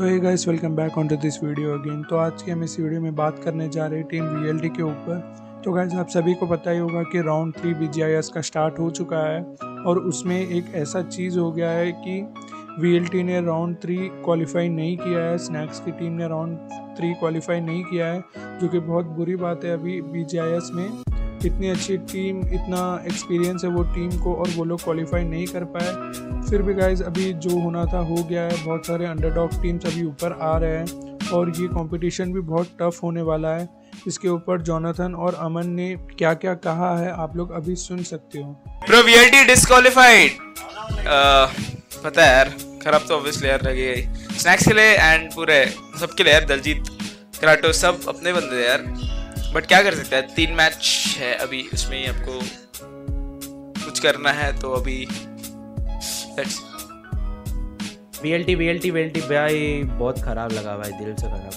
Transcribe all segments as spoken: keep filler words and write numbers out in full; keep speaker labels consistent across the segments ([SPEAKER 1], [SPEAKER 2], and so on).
[SPEAKER 1] तो hey guys, welcome back on to this video again. तो आज की हम इस वीडियो में बात करने जा रहे हैं टीम वीएलटी के ऊपर। तो गाइस, आप सभी को पता ही होगा कि राउंड थ्री बीजीआईएस का स्टार्ट हो चुका है और उसमें एक ऐसा चीज़ हो गया है कि वीएलटी ने राउंड थ्री क्वालिफाई नहीं किया है, स्नैक्स की टीम ने राउंड थ्री क्वालिफाई नहीं किया है, जो कि बहुत बुरी बात है। अभी बीजीआईएस में इतनी अच्छी टीम, इतना एक्सपीरियंस है वो टीम को, और वो लोग क्वालिफाई नहीं कर पाए। फिर भी गाइज, अभी जो होना था हो गया है। बहुत सारे अंडरडॉग टीम्स अभी ऊपर आ रहे हैं और ये कंपटीशन भी बहुत टफ होने वाला है। इसके ऊपर जोनाथन और अमन ने क्या क्या कहा है आप लोग अभी सुन सकते हो।
[SPEAKER 2] Bro, VLT disqualified. पता है यार, खराब तो ऑब्वियसली यार लगी गई स्नैक्स के लिए एंड पूरे सबके लिए यार। दलजीत, कराटो सब अपने बंदे हैं यार, बट क्या कर सकते हैं। तीन मैच है अभी, उसमें ही आपको कुछ करना है। तो अभी
[SPEAKER 3] वीएलटी वीएलटी वीएलटी भाई बहुत खराब लगा भाई, दिल से खराब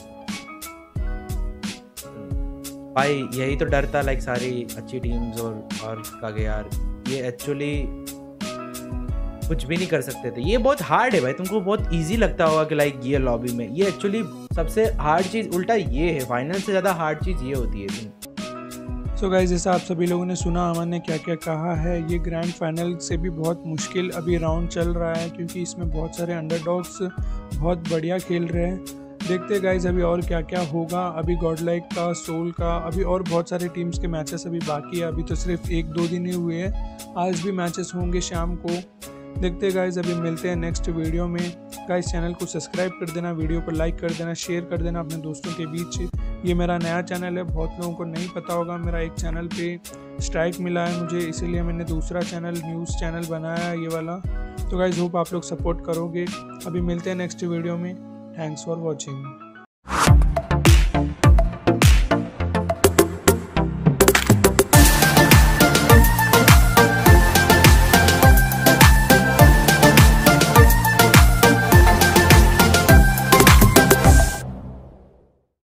[SPEAKER 3] भाई। यही तो डर था लाइक सारी अच्छी टीम्स और और का यार ये एक्चुअली कुछ भी नहीं कर सकते थे। ये बहुत हार्ड है भाई, तुमको बहुत इजी लगता होगा कि लाइक ये लॉबी में, ये एक्चुअली सबसे हार्ड चीज़ उल्टा ये है। फाइनल से ज़्यादा हार्ड चीज़ ये होती है।
[SPEAKER 1] सो so गाइस, जैसा आप सभी लोगों ने सुना अमन ने क्या क्या कहा है, ये ग्रैंड फाइनल से भी बहुत मुश्किल अभी राउंड चल रहा है, क्योंकि इसमें बहुत सारे अंडरडॉग्स बहुत बढ़िया खेल रहे हैं। देखते हैं गाइस अभी और क्या क्या होगा। अभी गॉडलाइक का, सोल का, अभी और बहुत सारे टीम्स के मैचेस अभी बाकी है। अभी तो सिर्फ एक दो दिन ही हुए हैं, आज भी मैचेस होंगे शाम को। देखते गाइस, अभी मिलते हैं नेक्स्ट वीडियो में। गाइस, चैनल को सब्सक्राइब कर देना, वीडियो को लाइक कर देना, शेयर कर देना अपने दोस्तों के बीच। ये मेरा नया चैनल है, बहुत लोगों को नहीं पता होगा। मेरा एक चैनल पे स्ट्राइक मिला है मुझे, इसीलिए मैंने दूसरा चैनल, न्यूज़ चैनल बनाया है ये वाला। तो गाइस, होप आप लोग सपोर्ट करोगे। अभी मिलते हैं नेक्स्ट वीडियो में। Thanks for watching.